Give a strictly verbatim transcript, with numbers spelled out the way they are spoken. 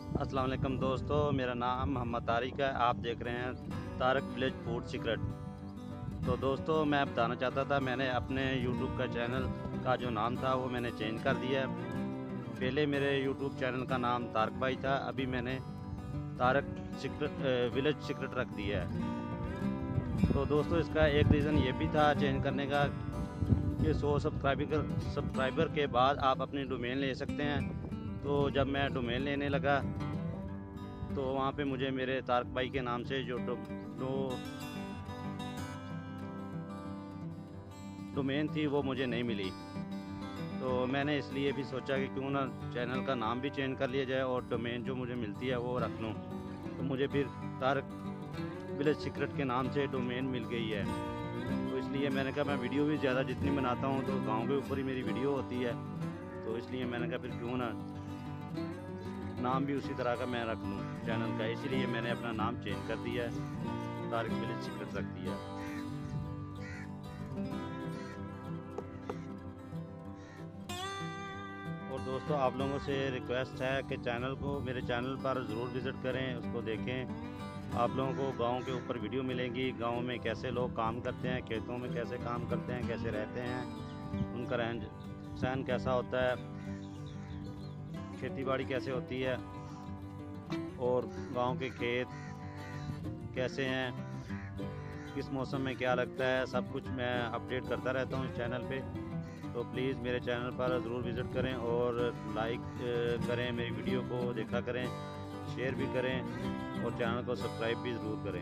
अस्सलाम वालेकुम दोस्तों, मेरा नाम मोहम्मद तारिक है। आप देख रहे हैं तारक विलेज फूड सीक्रेट। तो दोस्तों, मैं बताना चाहता था, मैंने अपने यूट्यूब का चैनल का जो नाम था वो मैंने चेंज कर दिया है। पहले मेरे यूट्यूब चैनल का नाम तारक भाई था, अभी मैंने तारक सीक्रेट विलेज सीक्रेट रख दिया है। तो दोस्तों, इसका एक रीज़न ये भी था चेंज करने का कि सौ सब्सक्राइबर सब्सक्राइबर के बाद आप अपनी डोमेन ले सकते हैं। तो जब मैं डोमेन लेने लगा तो वहाँ पे मुझे मेरे तारक भाई के नाम से जो डो, डो डोमेन थी वो मुझे नहीं मिली। तो मैंने इसलिए भी सोचा कि क्यों ना चैनल का नाम भी चेंज कर लिया जाए और डोमेन जो मुझे मिलती है वो रख लूँ। तो मुझे फिर तारक विलेज सीक्रेट के नाम से डोमेन मिल गई है। तो इसलिए मैंने कहा, मैं वीडियो भी ज़्यादा जितनी बनाता हूँ तो गाँव के ऊपर ही मेरी वीडियो होती है, तो इसलिए मैंने कहा फिर क्यों ना नाम भी उसी तरह का मैं रख लूँ चैनल का। इसीलिए मैंने अपना नाम चेंज कर दिया है, तारक विलेज सीक्रेट रख दिया है। और दोस्तों, आप लोगों से रिक्वेस्ट है कि चैनल को मेरे चैनल पर ज़रूर विज़िट करें, उसको देखें। आप लोगों को गांव के ऊपर वीडियो मिलेंगी, गांव में कैसे लोग काम करते हैं, खेतों में कैसे काम करते हैं, कैसे रहते हैं, उनका रहन सहन कैसा होता है, खेती बाड़ी कैसे होती है और गांव के खेत कैसे हैं, किस मौसम में क्या लगता है, सब कुछ मैं अपडेट करता रहता हूँ इस चैनल पे। तो प्लीज़ मेरे चैनल पर ज़रूर विज़िट करें और लाइक करें, मेरी वीडियो को देखा करें, शेयर भी करें और चैनल को सब्सक्राइब भी ज़रूर करें।